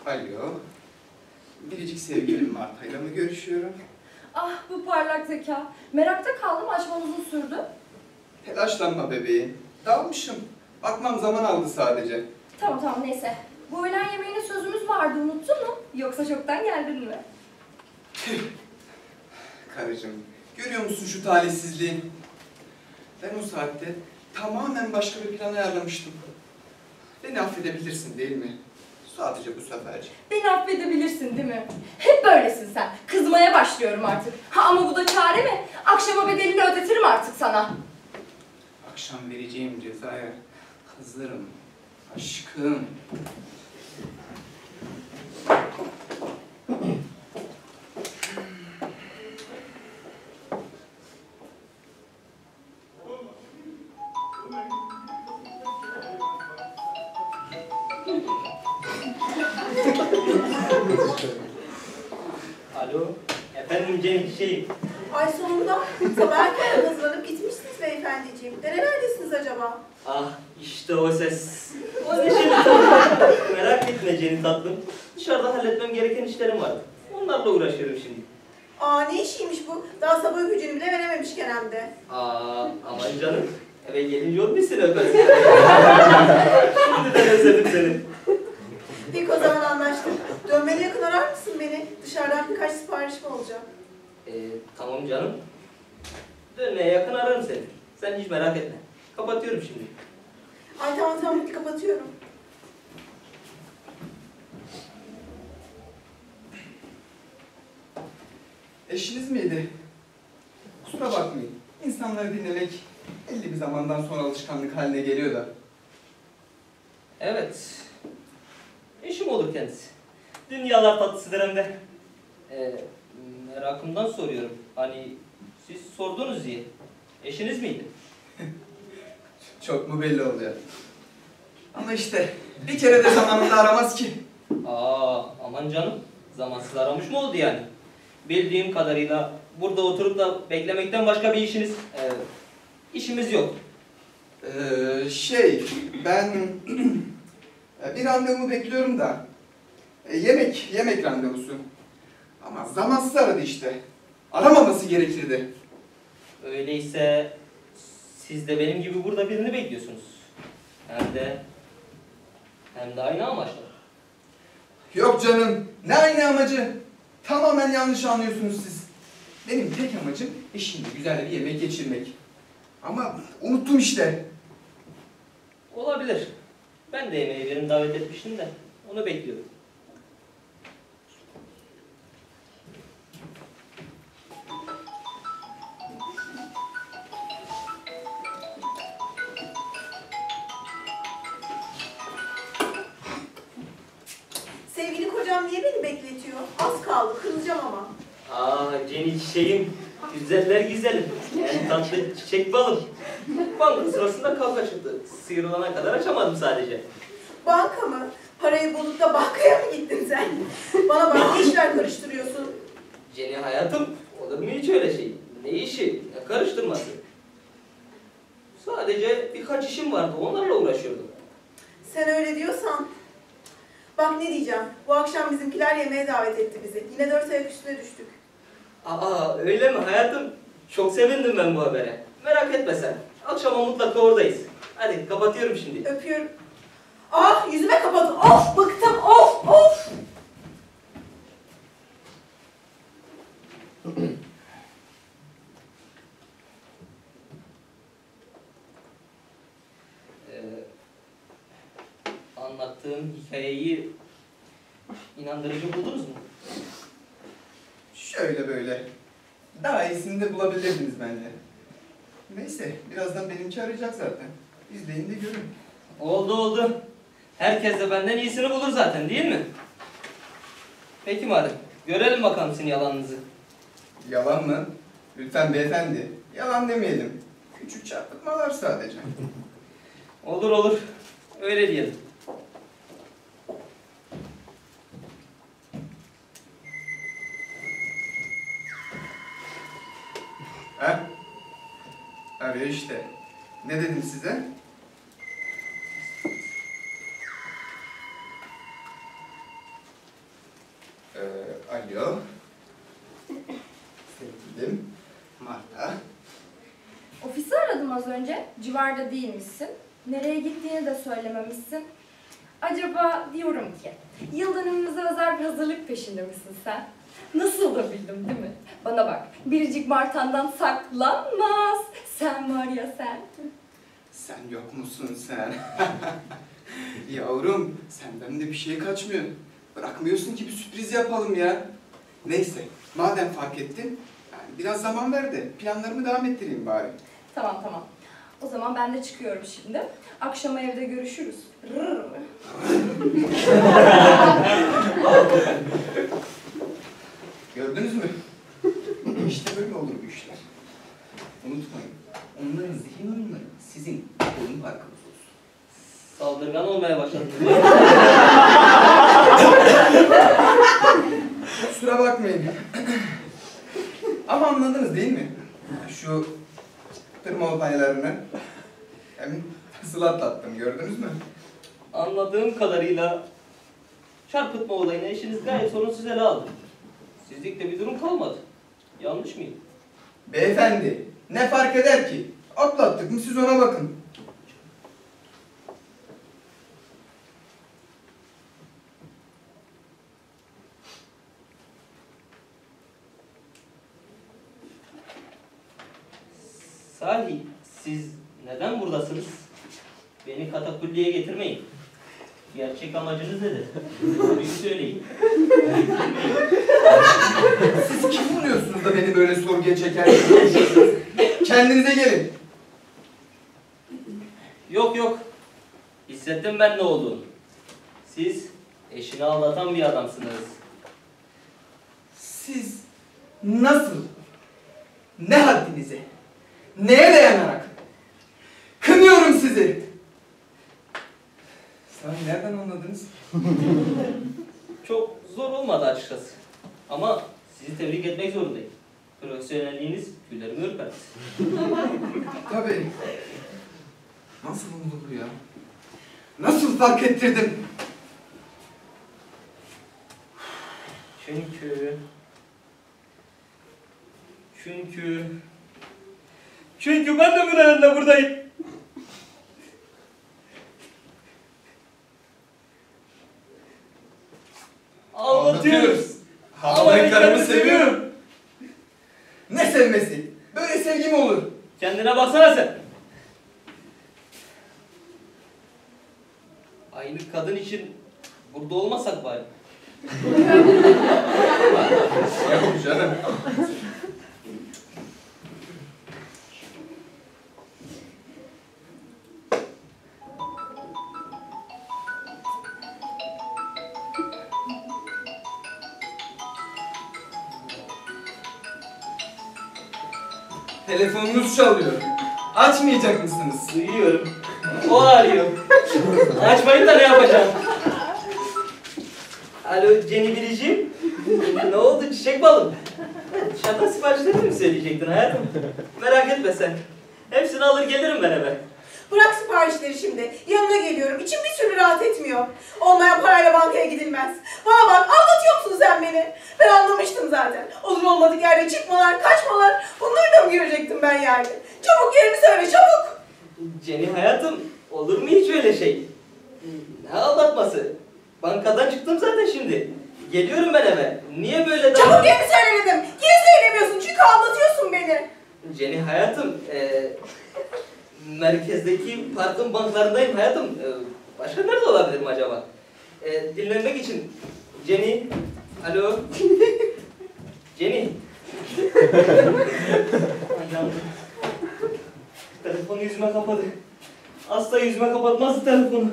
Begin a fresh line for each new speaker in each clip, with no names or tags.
Alo. Biricik sevgilim Marta'yla mı görüşüyorum?
Ah bu parlak zeka. Merakta kaldım, açmam uzun sürdü.
Telaşlanma bebeğim. Dalmışım. Bakmam zaman aldı sadece.
Tamam neyse. Bu öğlen yemeğine sözümüz vardı, unuttun mu? Yoksa çoktan geldin mi?
Karıcığım, görüyor musun şu talihsizliği? Ben o saatte tamamen başka bir plan ayarlamıştım. Beni affedebilirsin değil mi? Sadece bu seferci.
Beni affedebilirsin değil mi? Hep böylesin sen. Kızmaya başlıyorum artık. Ha ama bu da çare mi? Akşama bedelini ödetirim artık sana.
Akşam vereceğim cezaya hazırım. Aşkım.
Alo, efendim Cenk'ciğim.
Ay sonunda sabah erken hazırlanıp gitmişsiniz beyefendiciğim. Nerelerdesiniz acaba?
Ah, işte o ses. O neşeli merak etme Cenk tatlım. Dışarıda halletmem gereken işlerim var. Onlarla uğraşıyorum şimdi.
Aa ne işiymiş bu? Daha sabah gücünü bile verememişken hem de.
Aman canım. Eve gelince olmuşsun öpersin. Şimdiden özledim seni.
Peki o zaman anlaştık. Dönmene yakın arar mısın beni? Dışarıdan birkaç siparişim olacak.
Tamam canım. Dönmeye yakın ararım seni. Sen hiç merak etme. Kapatıyorum şimdi.
Ay tamam hadi kapatıyorum.
Eşiniz miydi? Kusura bakmayın. İnsanları dinlemek belli bir zamandan sonra alışkanlık haline geliyor da.
Evet. Eşim olur kendisi. Dünyalar tatlısıdır hem de. Merakımdan soruyorum. Hani siz sordunuz diye. Eşiniz miydi?
Çok mu belli oluyor? Ama işte bir kere de zamanında aramaz ki.
Aman canım. Zamansız aramış mı oldu yani? Bildiğim kadarıyla burada oturup da beklemekten başka bir işimiz yok.
Ben bir randevumu bekliyorum da. Yemek randevusu. Ama zamansız aradı işte. Aramaması gerekirdi.
Öyleyse siz de benim gibi burada birini bekliyorsunuz. Hem de aynı amaçla.
Yok canım, ne aynı amacı? Tamamen yanlış anlıyorsunuz siz. Benim tek amacım eşimle güzel bir yemek geçirmek. Ama unuttum işte.
Olabilir. Ben de yemeğe birini davet etmiştim de onu bekliyorum.
Sevgili kocam niye beni bekletiyor? Az kaldı kırılacağım ama.
Cenik çiçeğim, güzeller güzelim. En tatlı çiçek balım. Banka sırasında kavga çıktı. Sıyrılana kadar açamadım sadece.
Banka mı? Parayı bulup da bankaya mı gittin sen? Bana bak ne işler karıştırıyorsun?
Ceni hayatım, olur mu hiç öyle şey? Ne işi, ne karıştırması? Sadece birkaç işim vardı, onlarla uğraşıyordum.
Sen öyle diyorsan. Bak ne diyeceğim. Bu akşam bizimkiler yemeğe davet etti bizi. Yine 4 ayak üstüne düştük.
Öyle mi hayatım? Çok sevindim ben bu habere. Merak etme sen. Akşama mutlaka oradayız. Hadi kapatıyorum şimdi.
Öpüyorum. Ah yüzüme kapadı. Of bıktım. Of.
Anlattığım hikayeyi inandırıcı buldunuz mu?
Şöyle böyle. Daha iyisini de bulabilirdiniz bence. Neyse, birazdan benimki arayacak zaten. İzleyin de görün.
Oldu. Herkes de benden iyisini bulur zaten değil mi? Peki madem. Görelim bakalım sizin yalanınızı.
Yalan mı? Lütfen beyefendi. Yalan demeyelim. Küçük çarpıtmalar sadece.
Olur. Öyle diyelim.
Arıyor işte. Ne dedim size?
az önce. Civarda değilmişsin. Nereye gittiğini de söylememişsin. Acaba diyorum ki, yıl dönümümüze özel bir hazırlık peşinde misin sen? Nasıl da bildim değil mi? Bana bak, biricik Martan'dan saklanmaz. Sen var ya sen.
Sen yok musun sen? Yavrum, senden de bir şey kaçmıyor. Bırakmıyorsun ki bir sürpriz yapalım ya. Neyse, madem fark ettin, yani biraz zaman ver de planlarımı devam ettireyim bari.
Tamam tamam. O zaman ben de çıkıyorum şimdi. Akşama evde görüşürüz. Rrr.
Gördünüz mü? İşte böyle olur bu işler. Unutmayın, onların zihin oyunları sizin oyun parkınız olsun.
Saldırgan olmaya başladın.
Kusura bakmayın. Ama anladınız değil mi? Şu tırma olaylarını hem nasıl atlattım gördünüz mü?
Anladığım kadarıyla çarpıtma olayını eşiniz gayet sorunsuz ele aldı. Sizlikte bir durum kalmadı. Yanlış mıyım?
Beyefendi, ne fark eder ki? Atlattık mı siz ona bakın.
Sahi siz neden buradasınız? Beni katakulliye getirmeyin. Gerçek amacınız nedir? Bir söyleyin.
Siz kim buluyorsunuz da beni böyle sorguya çekersiniz? Kendinize gelin.
Yok yok. Hissettim ben ne olduğunu. Siz eşini aldatan bir adamsınız.
Siz nasıl, ne haddinize, neye dayanarak? Kınıyorum sizi. Sahi nereden anladınız?
Çok zor olmadı açıkçası. Ama sizi tebrik etmek zorundayım. Profesyonelliğiniz tüylerimi ürperdi.
Tabii. Nasıl oldu bu ya? Nasıl fark ettirdim?
Çünkü ben de bunun yanında buradayım. Anlatıyoruz. Ama ben karımı seviyorum.
Ne sevmesi? Böyle sevgi mi olur?
Kendine baksana sen. Aynı kadın için burada olmasak bari.
Yok canım. Telefonunuz çalıyor. Açmayacak mısınız?
Duyuyorum. O arıyor. Açmayın da ne yapacağım? Alo Jenny Biricim. Ne oldu çiçek balım? Şaka siparişlerini mi söyleyecektin hayatım? Merak etme sen. Hepsini alır gelirim ben eve.
Bırak siparişleri şimdi. Yanına geliyorum. İçim bir türlü rahat etmiyor. Olmayan parayla bankaya gidilmez. Bana bak, aldatıyor musun sen beni? Ben anlamıştım zaten. Olur olmadık yerde çıkmalar, kaçmalar. Bunları da mı görecektim ben yani? Çabuk yerimi söyle, çabuk!
Jenny hayatım, olur mu hiç öyle şey? Ne aldatması? Bankadan çıktım zaten şimdi. Geliyorum ben eve. Niye böyle
Çabuk yerimi söyle dedim. Niye söylemiyorsun? Çünkü aldatıyorsun beni.
Jenny hayatım, merkezdeki parkın banklarındayım hayatım. Başka nerede olabilirim acaba? Dinlenmek için. Jenny, alo. Jenny. Ay, telefonu yüzüme kapadı. Asla yüzüme kapatmazdı telefonu.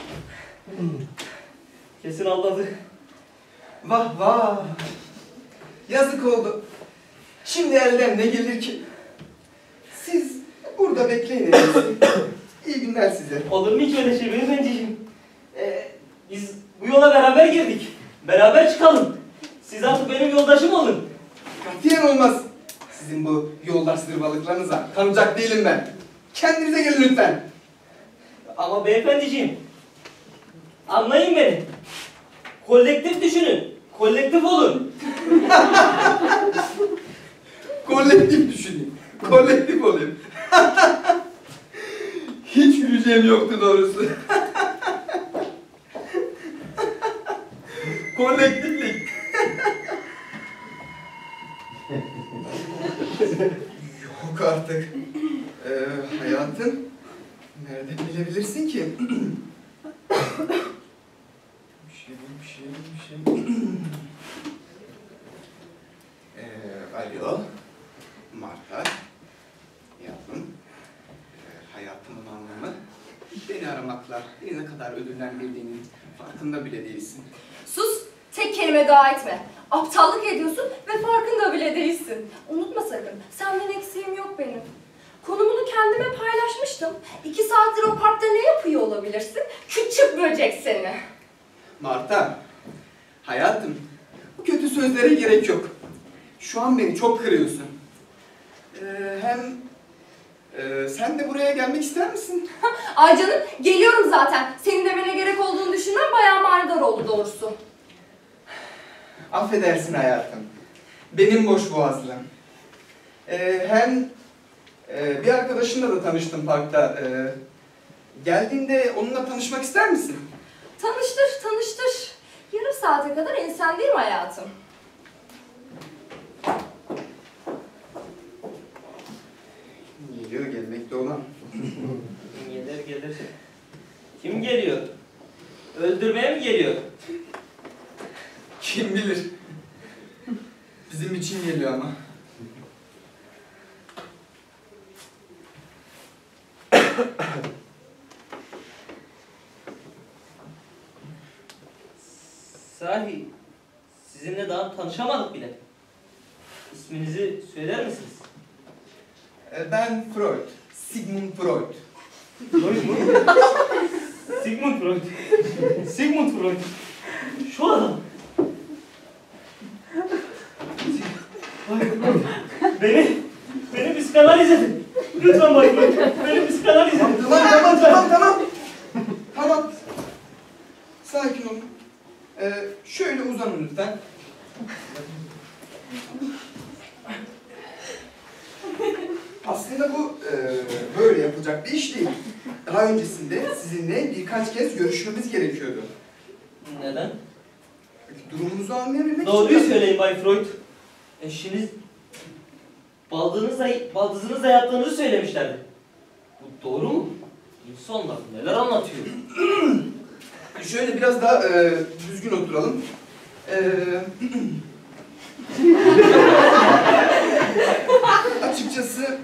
Kesin aldadı.
Vah vah. Yazık oldu. Şimdi elden ne gelir ki? Siz burada bekleyin. İyi günler size.
Olur mu hiç öyle şey beyefendiciğim? Biz bu yola beraber girdik. Beraber çıkalım. Siz artık benim yoldaşım olun.
Katiyen olmaz. Sizin bu yoldaş zırvalıklarınıza kanacak değilim ben. Kendinize gelin lütfen.
Ama beyefendiciğim, anlayın beni. Kolektif düşünün. Kolektif olun.
Kolektif düşüneyim. Kolektif olayım. kişiliğim yoktu doğrusu. Kolektiflik. Yok artık. Hayatım, nereden bilebilirsin ki? Bir şey. Alo, Marta. Yavrum, hayatımın anlamı beni aramakla ne kadar ödüllendirdiğinin farkında bile değilsin.
Sus, tek kelime daha etme. Aptallık ediyorsun ve farkında bile değilsin. Unutma sakın, senden eksiğim yok benim. Konumunu kendime paylaşmıştım. 2 saattir o parkta ne yapıyor olabilirsin? Küçük böcek seni.
Marta, hayatım, bu kötü sözlere gerek yok. Şu an beni çok kırıyorsun. Sen de buraya gelmek ister misin?
Ay canım, geliyorum zaten. Senin demene gerek olduğunu düşünmem bayağı manidar oldu doğrusu.
Affedersin hayatım. Benim boş boğazlığım. Bir arkadaşımla da tanıştım parkta. Geldiğinde onunla tanışmak ister misin?
Tanıştır. Yarım saate kadar insan değil mi hayatım?
Geliyor, gelmekte olan.
Gelir. Kim geliyor? Öldürmeye mi geliyor?
Kim bilir? Bizim için geliyor ama.
Sahi, sizinle daha tanışamadık bile. İsminizi söyler misiniz?
Ben Freud. Sigmund Freud.
Freud mu? Sigmund Freud. Sigmund Freud. Şu adam. Beni psikanaliz edin. Lütfen Bay Freud. Beni psikanaliz edin.
Tamam. Sakin olun. Şöyle uzanın lütfen. Aslında bu böyle yapılacak bir iş değil. Daha öncesinde sizinle birkaç kez görüşmemiz gerekiyordu.
Neden?
Durumunuzu anlayabilmek
Doğruyu
için...
söyleyin Bay Freud. Eşiniz baldızınızla yattığınızı söylemişlerdi. Bu doğru mu? İnsanlar neler anlatıyor?
Şöyle biraz daha düzgün oturalım. Açıkçası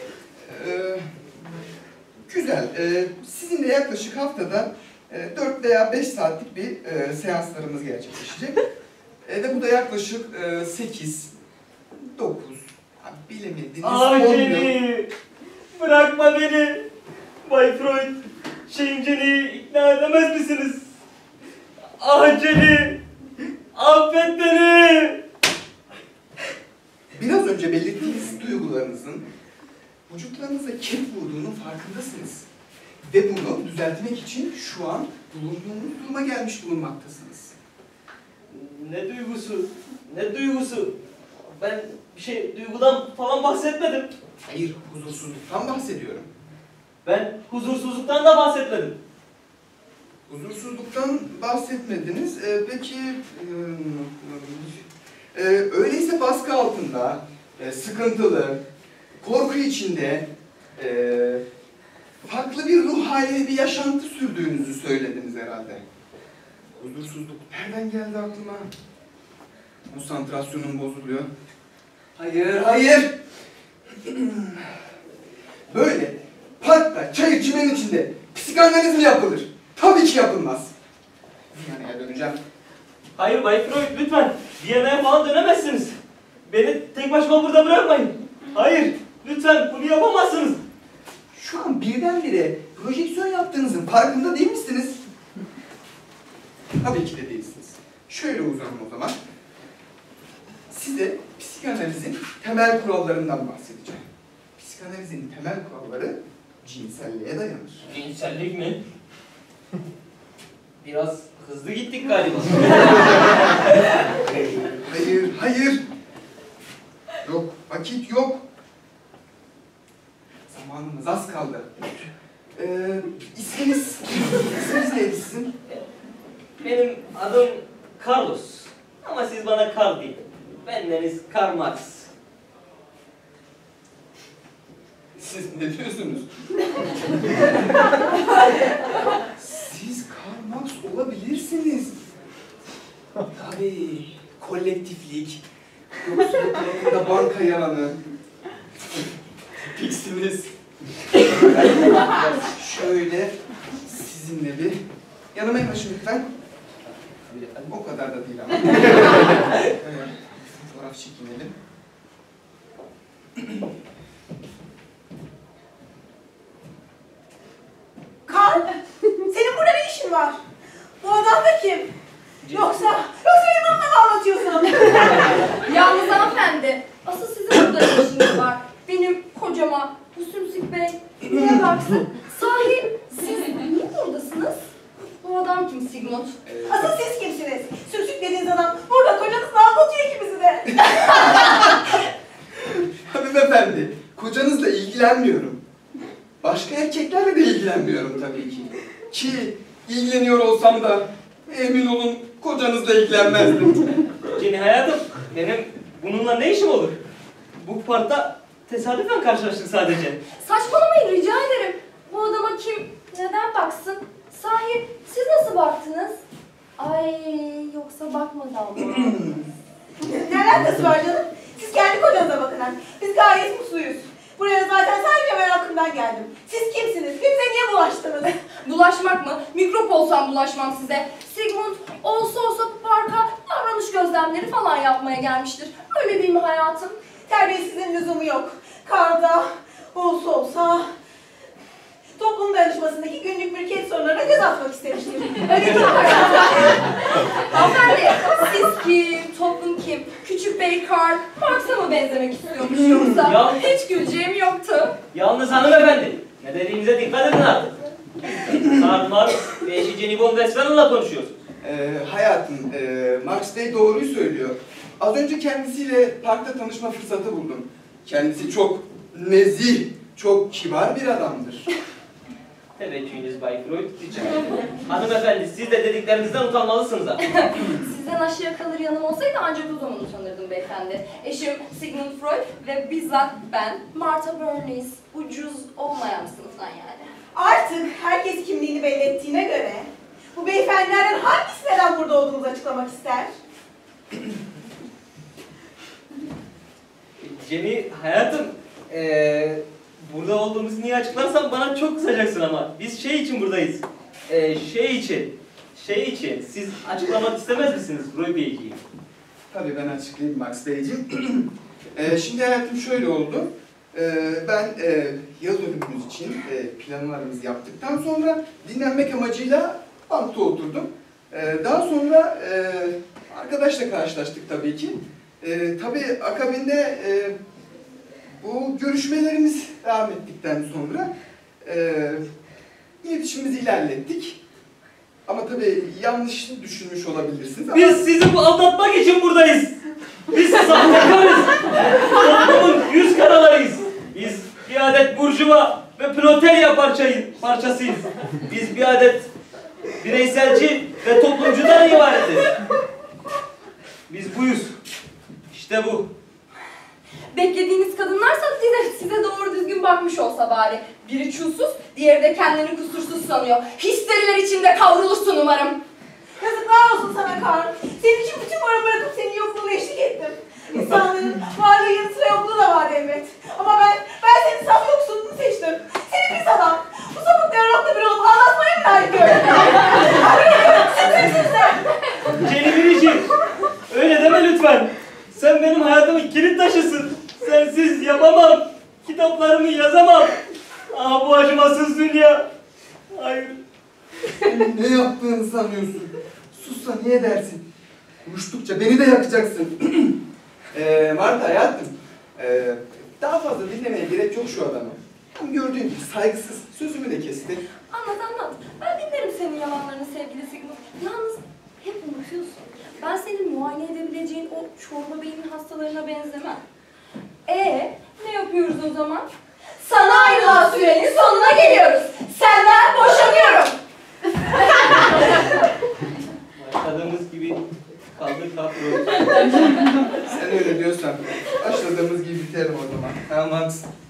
güzel. Sizinle yaklaşık haftada 4 veya 5 saatlik bir seanslarımız gerçekleşecek. Ve bu da yaklaşık 8, 9, bilemediniz 10 yıl.
Jenny! Bırakma beni! Bay Freud, Jenny'i ikna edemez misiniz? Jenny! Affet beni!
Biraz önce belirttiğiniz duygularınızın vücutlarınıza ket vurduğunun farkındasınız. Ve bunu düzeltmek için şu an bulunduğunuz duruma gelmiş bulunmaktasınız.
Ne duygusu? Ben duygudan falan bahsetmedim.
Hayır, huzursuzluktan bahsediyorum.
Ben huzursuzluktan da bahsetmedim.
Huzursuzluktan bahsetmediniz. Peki, öyleyse baskı altında, sıkıntılı, korku içinde, farklı bir ruh haliyle bir yaşantı sürdüğünüzü söylediniz herhalde. Huzursuzluk nereden geldi aklıma? Konsantrasyonum bozuluyor. Hayır! Böyle parkta, çay çimenin içinde psikanaliz mi yapılır? Tabii ki yapılmaz. Viyana'ya döneceğim.
Hayır Bay Freud, lütfen. Viyana'ya falan dönemezsiniz. Beni tek başıma burada bırakmayın. Hayır, lütfen bunu yapamazsınız.
Şu an birdenbire projeksiyon yaptığınızın farkında değil misiniz? Tabii ki de değilsiniz. Şöyle uzanın o zaman. Size psikanalizin temel kurallarından bahsedeceğim. Psikanalizin temel kuralları cinselliğe dayanır.
Cinsellik mi? Biraz hızlı gittik galiba.
Hayır. Yok, vakit yok. Zamanımız az kaldı. İsminiz neydi sizin?
Benim adım Carlos. Ama siz bana Carl deyin. Bendeniz Karl Marx.
Siz ne diyorsunuz? Siz Karl Marx olabilirsiniz. Tabii, kolektiflik, yoksulluk altında banka yalanı. Tipiksiniz. Şöyle sizinle bir yanıma yanaşın lütfen. O kadar da değil ama. Fotoğraf çekinelim.
Karl, senin burada ne işin var? Bu adam da kim? Yoksa benim onunla mı anlatıyorsun?
Yalnız hanımefendi, asıl sizin burada ne işiniz var? Benim kocama, bu Sümsük Bey, neye baksın? Sahi, siz niye buradasınız? Bu adam kim Sigmund?
Asıl siz kimsiniz? Sümsük dediğiniz adam burada kocanızla anlatıyor ikimizi de.
Hanımefendi, kocanızla ilgilenmiyorum. Başka erkeklerle de ilgilenmiyorum tabii ki. Ki ilgileniyor olsam da emin olun kocanızla ilgilenmezdim.
Jenny hayatım, benim bununla ne işim olur? Bu parkta tesadüfen karşılaştık sadece.
Saçmalamayın rica ederim. Bu adama kim, neden baksın? Sahi, siz nasıl baktınız? Ay, yoksa bakmadan mı?
Ne alakası var canım? Siz kendi kocanıza bakın ha. Biz gayet mutluyuz. Buraya zaten sadece merakımdan geldim. Siz kimsiniz? Bize niye bulaştınız?
Bulaşmak mı? Mikrop olsam bulaşmam size. Sigmund olsa bu parka davranış gözlemleri falan yapmaya gelmiştir. Öyle değil mi hayatım?
Terbiyesizliğin lüzumu yok. Karda olsa toplum dayanışmasındaki günlük mülkiyet sorunlarına göz atmak istemiştir. Öyle değil mi?
Hanımefendi, siz kim, toplum kim? Küçük Bey Karl, Marx'a mı benzemek istiyormuş yoksa?
Ya.
Hiç güleceğim yoktu.
Yalnız hanımefendi, ne dediğinize dikkat edin artık. Karl Marx ve eşi Jenny von Westphalen'la konuşuyorsunuz.
Hayatım, Marx Bey doğruyu söylüyor. Az önce kendisiyle parkta tanışma fırsatı buldum. Kendisi çok nezih, çok kibar bir adamdır.
Teveccühünüz Bay Freud. Rica ederim. Hanımefendi, siz de dediklerinizden utanmalısınız ha.
Sizden aşağıya kalır yanım olsaydı ancak o zaman utanırdım beyefendi. Eşim Sigmund Freud ve bizzat ben Martha Bernays. Ucuz olmayan sınıftan yani.
Artık herkes kimliğini belli ettiğine göre bu beyefendilerden hangisi neden burada olduğumuzu açıklamak ister?
Jenny hayatım, burada olduğumuzu niye açıklarsan bana çok kızacaksın ama. Biz şey için buradayız. Şey için. Siz açıklamak istemez misiniz Freud Beyciğim?
Tabii ben açıklayayım Max Beyciğim. Şimdi hayatım şöyle oldu. Ben yıl dönümümüz için planlarımızı yaptıktan sonra dinlenmek amacıyla bankta oturdum. Daha sonra arkadaşla karşılaştık tabii ki. Tabii akabinde bu görüşmelerimiz devam ettikten sonra iletişimimizi ilerlettik. Ama tabii yanlış düşünmüş olabilirsiniz ama...
Biz sizi bu aldatmak için buradayız. Biz sahtekarız. Toplumun yüz karalarıyız. Biz bir adet burjuva ve proletariat parçasıyız. Biz bir adet bireyselci ve toplumcudan ibaretiz. Biz buyuz. İşte bu.
Beklediğiniz kadınlarsa size doğru düzgün bakmış olsa bari. Biri çulsuz, diğeri de kendini kusursuz sanıyor. Histeriler içinde kavrulursun umarım.
Yazıklar olsun sana Karl. Senin için bütün varımı bırakıp senin yokluğuna eşlik ettim. İnsanların varlığı yanı sıra yokluğu da var elbet. Ama ben senin saf yoksulluğunu seçtim. Senin pis adam. Bu sapıklara rokla bir olup anlatmaya mı layık gördün?
Jenny Biricik, öyle deme lütfen. Sen benim hayatımın kilit taşısın. Sensiz yapamam. Kitaplarımı yazamam. Ah bu acımasız dünya. Hayır.
Sen ne yaptığını sanıyorsun? Sussa niye dersin? Konuştukça beni de yakacaksın. Marta hayatım, daha fazla dinlemeye gerek yok şu adamı. Hem gördüğün gibi saygısız, sözümü de kesti.
Anlat. Ben dinlerim senin yalanlarını sevgili Sigmund. Yalnız hep unutuyorsun. Ben senin muayene edebileceğin o çorba beynin hastalarına benzemem. Ne yapıyoruz o zaman? Sana ayrılan sürenin sonuna geliyoruz. Senden boşanıyorum.
Başladığımız gibi kaldık kapro.
Sen öyle diyorsan başladığımız gibi biterim o zaman. Tamam haklısın.